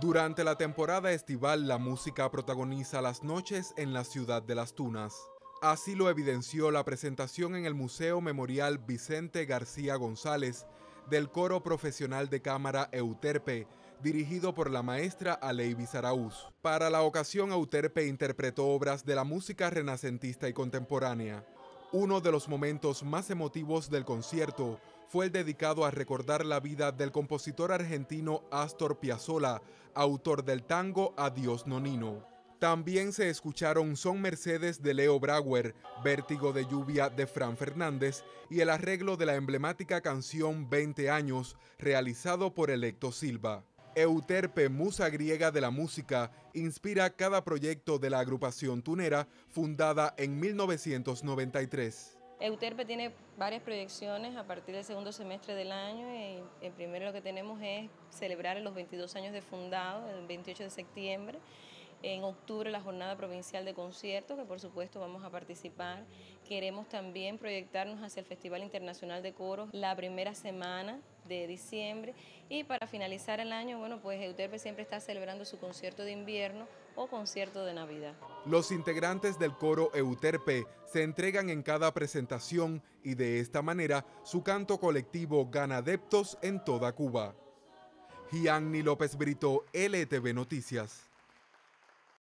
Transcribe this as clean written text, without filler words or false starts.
Durante la temporada estival, la música protagoniza las noches en la ciudad de Las Tunas. Así lo evidenció la presentación en el Museo Memorial Vicente García González del coro profesional de cámara Euterpe, dirigido por la maestra Aleiby Zaraúz. Para la ocasión, Euterpe interpretó obras de la música renacentista y contemporánea. Uno de los momentos más emotivos del concierto fue el dedicado a recordar la vida del compositor argentino Astor Piazzolla, autor del tango Adiós Nonino. También se escucharon Son Mercedes de Leo Brauer, Vértigo de lluvia de Fran Fernández y el arreglo de la emblemática canción 20 años, realizado por Electo Silva. Euterpe, musa griega de la música, inspira cada proyecto de la agrupación tunera, fundada en 1993. Euterpe tiene varias proyecciones a partir del segundo semestre del año y el primero lo que tenemos es celebrar los 22 años de fundado, el 28 de septiembre. En octubre la jornada provincial de conciertos, que por supuesto vamos a participar. Queremos también proyectarnos hacia el Festival Internacional de Coros la primera semana de diciembre. Y para finalizar el año, bueno, pues Euterpe siempre está celebrando su concierto de invierno o concierto de Navidad. Los integrantes del coro Euterpe se entregan en cada presentación y de esta manera su canto colectivo gana adeptos en toda Cuba. Gianni López Brito, LTV Noticias.